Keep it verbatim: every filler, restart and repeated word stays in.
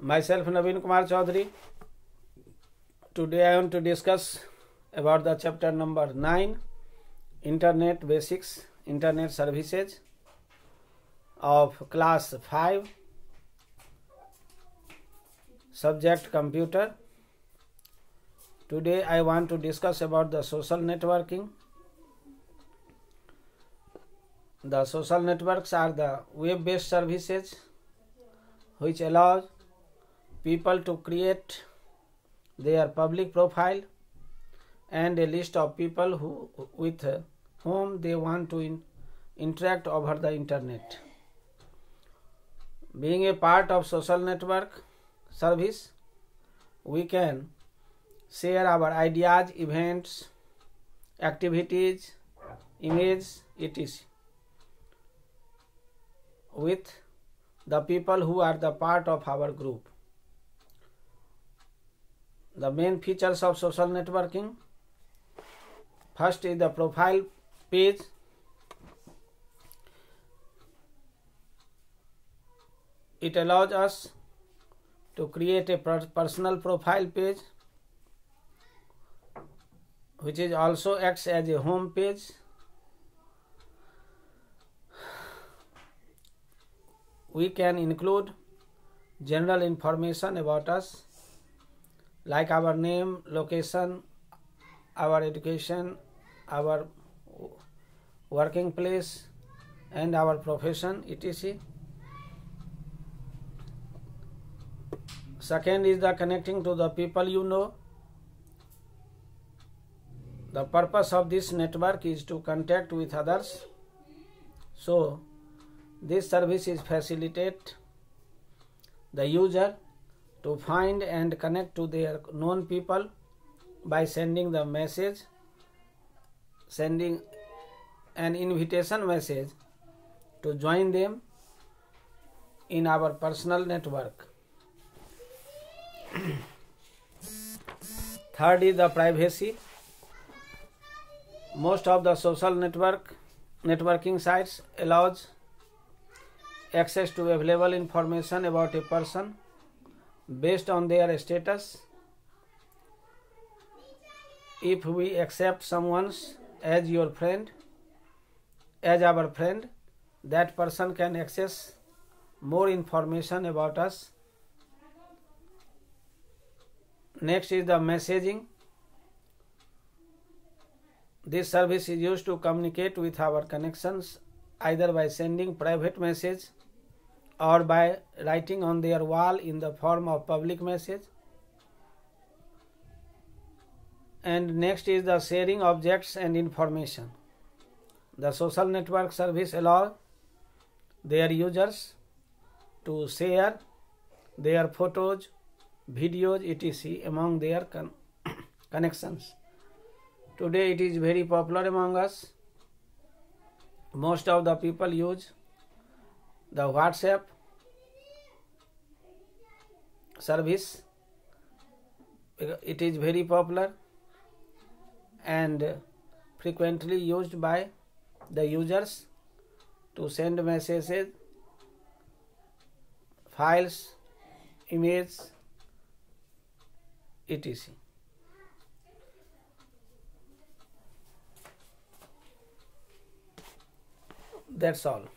Myself Naveen Kumar Chaudhary. Today I want to discuss about the chapter number nine, Internet Basics, Internet Services of class five, subject computer. Today I want to discuss about the social networking. The social networks are the web-based services which allows people to create their public profile and a list of people who with whom they want to in, interact over the internet. Being a part of social network service, we can share our ideas, events, activities, images, et cetera with the people who are the part of our group. The main features of social networking: first is the profile page. It allows us to create a personal profile page which is also acts as a home page. We can include general information about us like our name, location, our education, our working place and our profession, et cetera. Second is the connecting to the people you know. The purpose of this network is to contact with others. So this service is facilitate the user to find and connect to their known people by sending the message, sending an invitation message to join them in our personal network. Third is the privacy. Most of the social network networking sites allows access to available information about a person based on their status. If we accept someone as your friend, as our friend, that person can access more information about us. Next is the messaging. This service is used to communicate with our connections either by sending private message or by writing on their wall in the form of public message. And next is the sharing objects and information. The social network service allows their users to share their photos, videos, et cetera among their con connections. Today it is very popular among us. Most of the people use the WhatsApp service. It is very popular and frequently used by the users to send messages, files, images, et cetera. That's all.